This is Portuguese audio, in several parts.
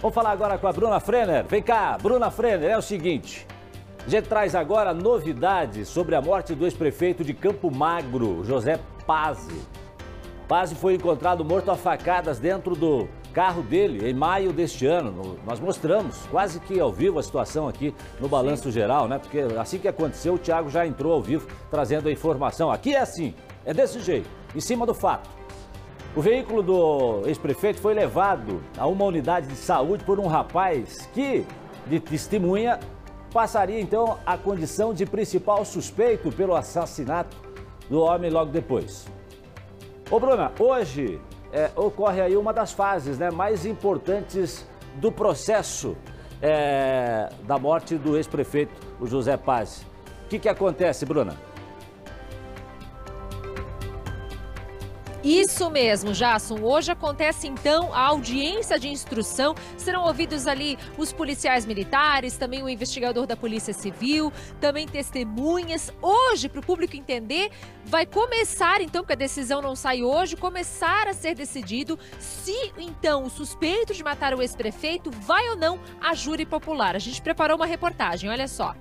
Vamos falar agora com a Bruna Frenner. Vem cá, Bruna Frenner, é o seguinte. A gente traz agora novidades sobre a morte do ex-prefeito de Campo Magro, José Pazzi. Pazzi foi encontrado morto a facadas dentro do carro dele em maio deste ano. Nós mostramos quase que ao vivo a situação aqui no Balanço Geral, né? Porque assim que aconteceu, o Thiago já entrou ao vivo trazendo a informação. Aqui é assim, é desse jeito, em cima do fato. O veículo do ex-prefeito foi levado a uma unidade de saúde por um rapaz que, de testemunha, passaria então a condição de principal suspeito pelo assassinato do homem logo depois. Ô Bruna, hoje ocorre aí uma das fases, né, mais importantes do processo da morte do ex-prefeito, o José Pazzi. O que acontece, Bruna? Isso mesmo, Jasson. Hoje acontece, então, a audiência de instrução. Serão ouvidos ali os policiais militares, também o investigador da Polícia Civil, também testemunhas. Hoje, para o público entender, vai começar, então, porque a decisão não sai hoje, começar a ser decidido se, então, o suspeito de matar o ex-prefeito vai ou não à júri popular. A gente preparou uma reportagem, olha só.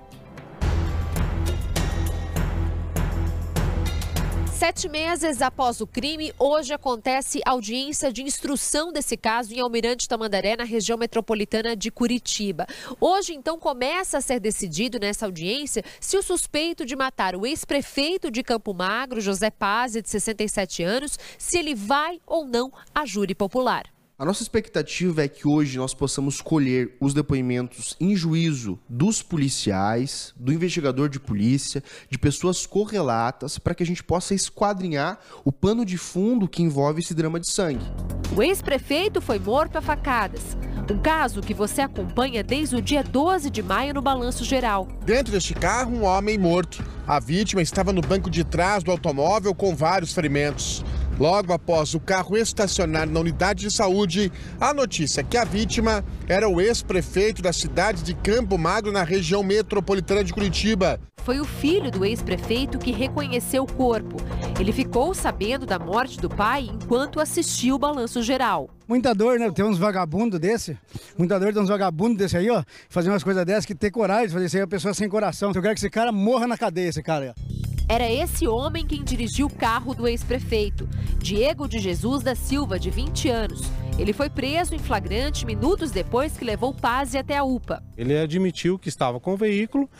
7 meses após o crime, hoje acontece audiência de instrução desse caso em Almirante Tamandaré, na região metropolitana de Curitiba. Hoje, então, começa a ser decidido nessa audiência se o suspeito de matar o ex-prefeito de Campo Magro, José Pazzi, de 67 anos, se ele vai ou não à júri popular. A nossa expectativa é que hoje nós possamos colher os depoimentos em juízo dos policiais, do investigador de polícia, de pessoas correlatas, para que a gente possa esquadrinhar o pano de fundo que envolve esse drama de sangue. O ex-prefeito foi morto a facadas. Um caso que você acompanha desde o dia 12 de maio no Balanço Geral. Dentro deste carro, um homem morto. A vítima estava no banco de trás do automóvel com vários ferimentos. Logo após o carro estacionar na unidade de saúde, a notícia que a vítima era o ex-prefeito da cidade de Campo Magro, na região metropolitana de Curitiba. Foi o filho do ex-prefeito que reconheceu o corpo. Ele ficou sabendo da morte do pai enquanto assistiu o Balanço Geral. Muita dor, né? Tem uns vagabundos desse. Muita dor, tem uns vagabundos desse aí, ó. Fazer umas coisas dessas, que ter coragem de fazer isso aí, é uma pessoa sem coração. Eu quero que esse cara morra na cadeia, esse cara aí. Era esse homem quem dirigiu o carro do ex-prefeito, Diego de Jesus da Silva, de 20 anos. Ele foi preso em flagrante minutos depois que levou Pazzi até a UPA. Ele admitiu que estava com o veículo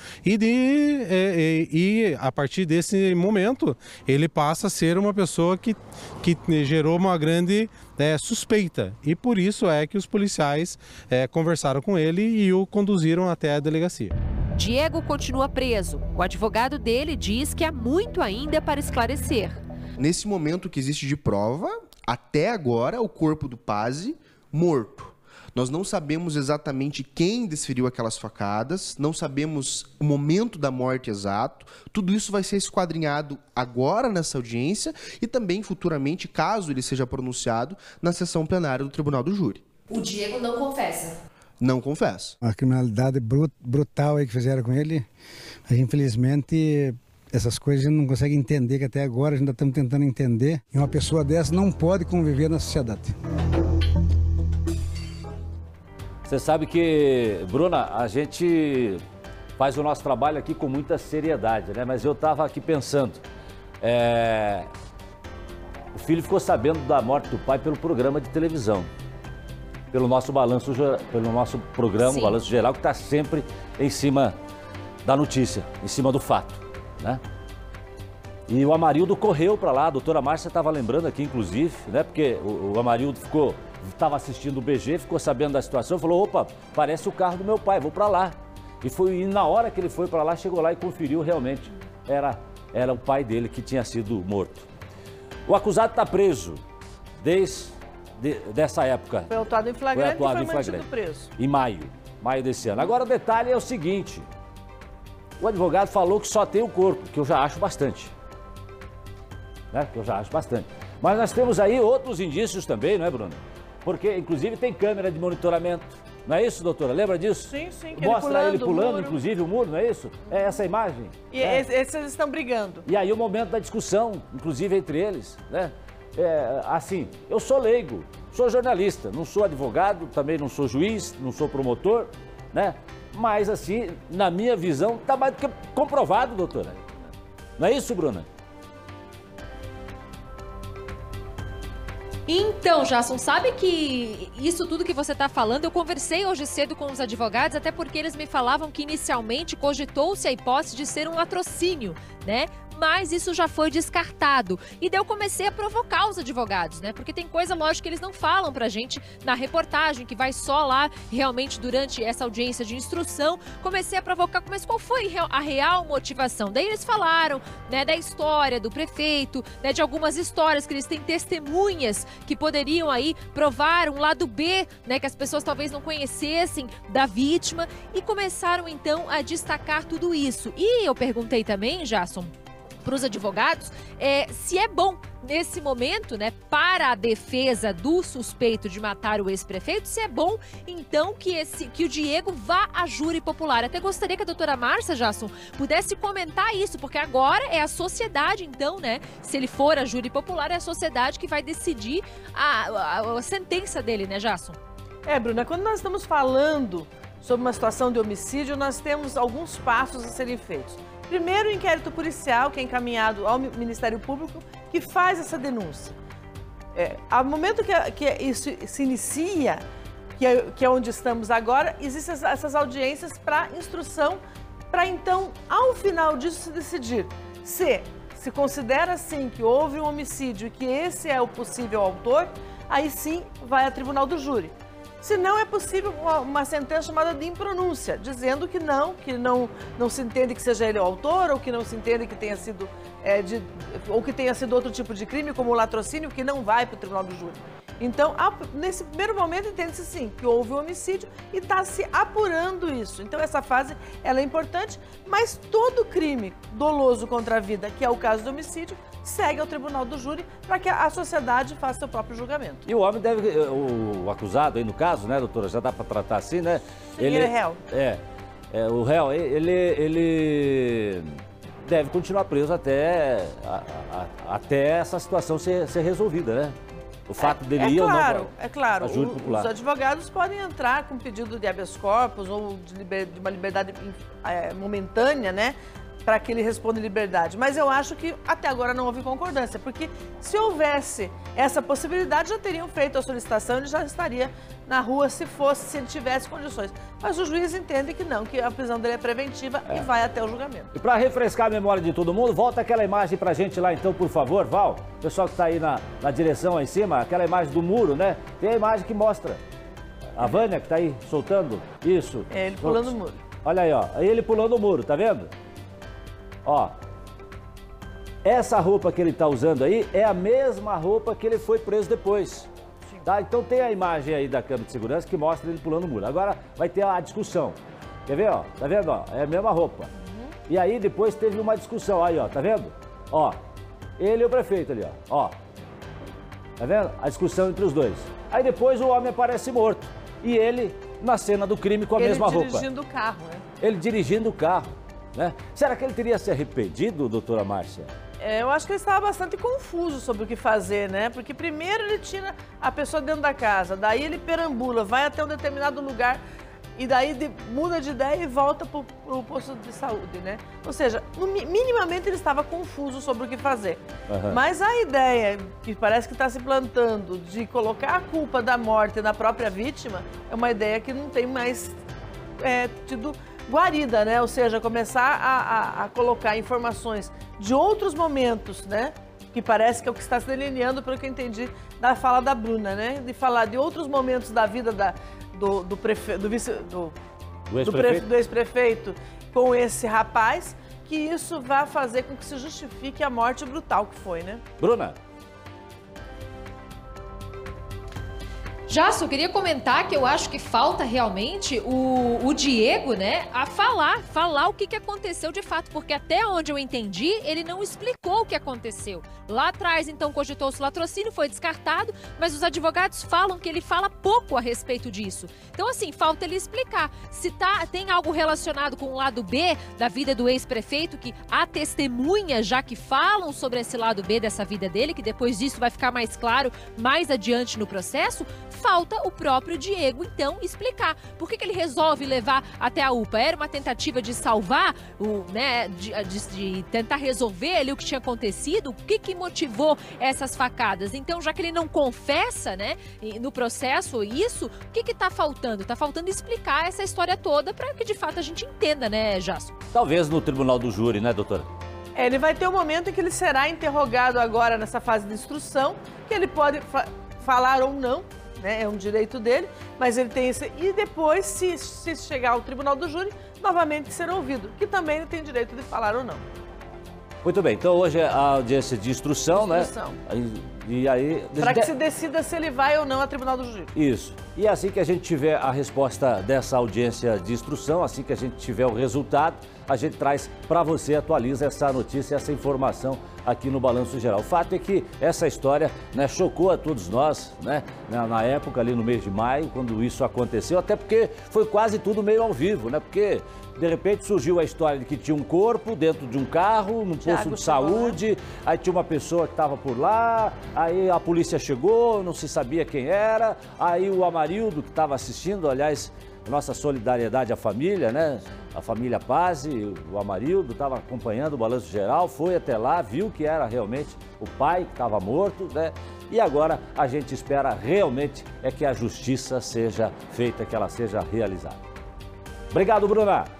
e a partir desse momento, ele passa a ser uma pessoa que gerou uma grande suspeita. E por isso é que os policiais conversaram com ele e o conduziram até a delegacia. Diego continua preso. O advogado dele diz que há muito ainda para esclarecer. Nesse momento que existe de prova, até agora, o corpo do Pazzi morto. Nós não sabemos exatamente quem desferiu aquelas facadas, não sabemos o momento da morte exato. Tudo isso vai ser esquadrinhado agora nessa audiência e também futuramente, caso ele seja pronunciado, na sessão plenária do Tribunal do Júri. O Diego não confessa. Não confesso. A criminalidade brutal aí que fizeram com ele, mas infelizmente essas coisas a gente não consegue entender, que até agora a gente ainda estamos tentando entender. E uma pessoa dessa não pode conviver na sociedade. Você sabe que, Bruna, a gente faz o nosso trabalho aqui com muita seriedade, né? Mas eu estava aqui pensando, o filho ficou sabendo da morte do pai pelo programa de televisão. Pelo nosso programa, Sim. Balanço Geral, que está sempre em cima da notícia, em cima do fato, né? E o Amarildo correu para lá, a doutora Márcia estava lembrando aqui, inclusive, né? Porque o Amarildo estava assistindo o BG, ficou sabendo da situação, falou, opa, parece o carro do meu pai, vou para lá. E na hora que ele foi para lá, chegou lá e conferiu realmente, era o pai dele que tinha sido morto. O acusado está preso dessa época. Foi autuado em flagrante e foi mantido preso. Em maio desse ano. Agora o detalhe é o seguinte, o advogado falou que só tem o corpo, que eu já acho bastante. Mas nós temos aí outros indícios também, não é, Bruno? Porque, inclusive, tem câmera de monitoramento. Não é isso, doutora? Lembra disso? Sim, que mostra ele pulando, inclusive, o muro, não é isso? É essa imagem. E esses estão brigando. E aí o momento da discussão, inclusive, entre eles, né? assim, eu sou leigo, sou jornalista, não sou advogado, também não sou juiz, não sou promotor, né? Mas, assim, na minha visão, está mais do que comprovado, doutora. Não é isso, Bruna? Então, Jasson, sabe que isso tudo que você está falando, eu conversei hoje cedo com os advogados, até porque eles me falavam que inicialmente cogitou-se a hipótese de ser um latrocínio, né? Mas isso já foi descartado. E daí eu comecei a provocar os advogados, né? Porque tem coisa, lógico, que eles não falam pra gente na reportagem, que vai só lá realmente durante essa audiência de instrução. Comecei a provocar, mas qual foi a real motivação? Daí eles falaram, né, da história do prefeito, né, de algumas histórias que eles têm testemunhas que poderiam aí provar um lado B, né, que as pessoas talvez não conhecessem da vítima, e começaram então a destacar tudo isso. E eu perguntei também, Jasson, para os advogados, se é bom nesse momento, né, para a defesa do suspeito de matar o ex-prefeito, se é bom, então, que o Diego vá à júri popular. Até gostaria que a doutora Márcia, Jasson, pudesse comentar isso, porque agora é a sociedade, então, né, se ele for à júri popular, é a sociedade que vai decidir a sentença dele, né, Jasson? Bruna, quando nós estamos falando sobre uma situação de homicídio, nós temos alguns passos a serem feitos. Primeiro, o inquérito policial, que é encaminhado ao Ministério Público, que faz essa denúncia. Ao momento que isso se inicia, que é onde estamos agora, existem essas audiências para instrução, para então, ao final disso, se decidir se considera, sim, que houve um homicídio e que esse é o possível autor, aí sim vai a tribunal do júri. Se não, é possível uma sentença chamada de impronúncia, dizendo que não se entende que seja ele o autor, ou que não se entende que tenha sido, ou que tenha sido outro tipo de crime, como o latrocínio, que não vai para o tribunal do júri. Então, nesse primeiro momento, entende-se sim que houve um homicídio e está se apurando isso. Então, essa fase ela é importante, mas todo crime doloso contra a vida, que é o caso do homicídio, segue ao tribunal do júri para que a sociedade faça seu próprio julgamento. E o homem o acusado aí no caso, né, doutora, já dá para tratar assim, né? Sim, ele é réu. O réu, ele deve continuar preso até essa situação ser resolvida, né? O fato dele ir ou não claro. a júri popular. Os advogados podem entrar com pedido de habeas corpus ou de uma liberdade momentânea, né? Para que ele responda em liberdade. Mas eu acho que até agora não houve concordância, porque se houvesse essa possibilidade, já teriam feito a solicitação e ele já estaria na rua se ele tivesse condições. Mas o juiz entende que não, que a prisão dele é preventiva e vai até o julgamento. E para refrescar a memória de todo mundo, volta aquela imagem pra gente lá então, por favor, Val. O pessoal que está aí na direção aí em cima, aquela imagem do muro, né? Tem a imagem que mostra a Vânia que está aí soltando isso. Ele pulando o muro. Olha aí, ó. Aí ele pulando o muro, tá vendo? Ó, essa roupa que ele está usando aí é a mesma roupa que ele foi preso depois. Tá? Então tem a imagem aí da câmera de segurança que mostra ele pulando o muro. Agora vai ter a discussão. Quer ver, ó? Tá vendo, ó? É a mesma roupa. E aí depois teve uma discussão aí, ó. Tá vendo? Ó, ele e o prefeito ali, ó. Tá vendo? A discussão entre os dois. Aí depois o homem aparece morto. E ele na cena do crime com a mesma roupa. Ele dirigindo o carro, né? Ele dirigindo o carro. Né? Será que ele teria se arrependido, doutora Márcia? Eu acho que ele estava bastante confuso sobre o que fazer, né? Porque primeiro ele tira a pessoa dentro da casa, daí ele perambula, vai até um determinado lugar e daí muda de ideia e volta para o posto de saúde, né? Ou seja, minimamente ele estava confuso sobre o que fazer. Mas a ideia que parece que está se plantando de colocar a culpa da morte na própria vítima é uma ideia que não tem mais tido guarida, né? Ou seja, começar a colocar informações de outros momentos, né? Que parece que é o que está se delineando, pelo que eu entendi da fala da Bruna, né? De falar de outros momentos da vida do ex-prefeito com esse rapaz, que isso vai fazer com que se justifique a morte brutal que foi, né? Bruna. Jasso, eu queria comentar que eu acho que falta realmente o Diego, né, a falar o que aconteceu de fato, porque até onde eu entendi, ele não explicou o que aconteceu. Lá atrás, então, cogitou-se latrocínio, foi descartado, mas os advogados falam que ele fala pouco a respeito disso. Então, assim, falta ele explicar. Se tem algo relacionado com o lado B da vida do ex-prefeito, que há testemunhas já que falam sobre esse lado B dessa vida dele, que depois disso vai ficar mais claro mais adiante no processo, falta o próprio Diego, então, explicar por que ele resolve levar até a UPA. Era uma tentativa de salvar, de tentar resolver ali o que tinha acontecido? O que motivou essas facadas? Então, já que ele não confessa, né, no processo isso, o que está faltando? Está faltando explicar essa história toda para que, de fato, a gente entenda, né, Jasso? Talvez no tribunal do júri, né, doutora? Ele vai ter um momento em que ele será interrogado agora nessa fase de instrução, que ele pode falar ou não, né? É um direito dele, mas ele tem esse... E depois, se chegar ao tribunal do júri, novamente ser ouvido, que também ele tem direito de falar ou não. Muito bem, então hoje é a audiência de instrução, né? E aí... Para que se decida se ele vai ou não ao tribunal do júri. Isso. E assim que a gente tiver a resposta dessa audiência de instrução, assim que a gente tiver o resultado, a gente traz para você, atualiza essa notícia, essa informação aqui no Balanço Geral. O fato é que essa história, né, chocou a todos nós, né, na época ali no mês de maio, quando isso aconteceu, até porque foi quase tudo meio ao vivo, né, porque de repente surgiu a história de que tinha um corpo dentro de um carro, num posto de saúde, aí tinha uma pessoa que estava por lá, aí a polícia chegou, não se sabia quem era, aí o Amarildo que estava assistindo, aliás, nossa solidariedade à família, né? A família Pazzi, o Amarildo estava acompanhando o Balanço Geral, foi até lá, viu que era realmente o pai que estava morto, né? E agora a gente espera realmente que a justiça seja feita, que ela seja realizada. Obrigado, Bruna.